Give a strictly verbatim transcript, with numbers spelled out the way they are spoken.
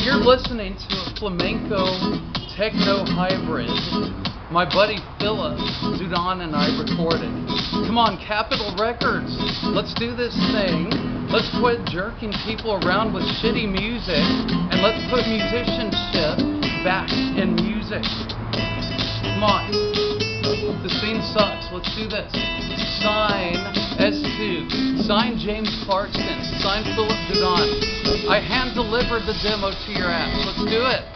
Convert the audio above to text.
You're listening to a flamenco techno hybrid my buddy Phillip Duran and I recorded. Come on, Capitol Records, let's do this thing. Let's quit jerking people around with shitty music, and let's put musicianship back in music. Come on. The scene sucks. Let's do this. Sign S two. Sign James Clarkson. Sign Phillip Duran. I hand-delivered the demo to your ass. Let's do it.